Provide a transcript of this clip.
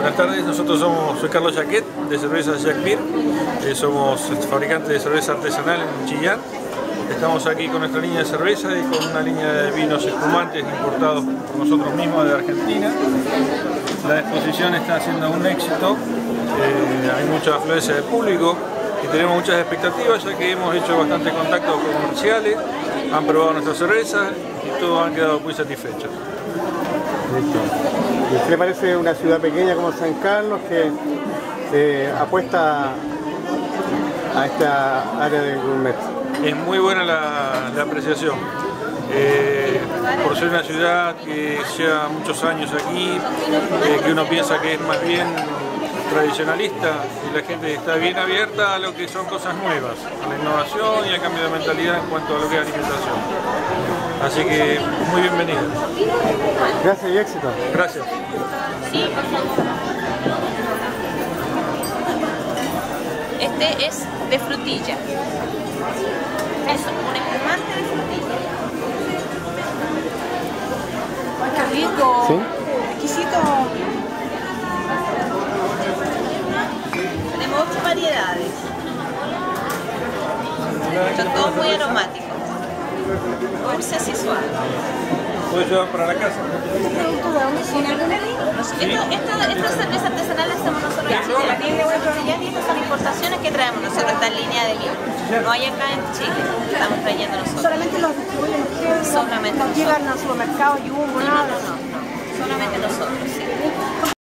Buenas tardes, soy Carlos Jaquet de Cervezas Jack Beer, somos fabricantes de cerveza artesanal en Chillán. Estamos aquí con nuestra línea de cerveza y con una línea de vinos espumantes importados por nosotros mismos de Argentina. La exposición está siendo un éxito, hay mucha afluencia de público y tenemos muchas expectativas, ya que hemos hecho bastante contactos comerciales, han probado nuestra cerveza y todos han quedado muy satisfechos. ¿Y qué le parece una ciudad pequeña como San Carlos que apuesta a esta área del gourmet? Es muy buena la apreciación. Por ser una ciudad que lleva muchos años aquí, que uno piensa que es más bien tradicionalista y la gente está bien abierta a lo que son cosas nuevas, a la innovación y al cambio de mentalidad en cuanto a lo que es alimentación. Así que muy bienvenido. Gracias y éxito. Gracias. Sí, por favor. Este es de frutilla. Es un espumante de frutilla. ¡Qué rico! ¿Sí? Exquisito. Tenemos 8 variedades. Son todos muy aromáticos. Dulces y suaves. ¿Puedes llevar para la casa? Esta cerveza artesanal la hacemos nosotros en Chile. Y estas son importaciones que traemos nosotros, esta línea de vino. No hay acá en Chile, estamos trayendo nosotros. ¿Solamente los distribuyen ustedes? Solamente nosotros. ¿Llegan al supermercado, Jumbo, nada? No. Solamente nosotros, sí.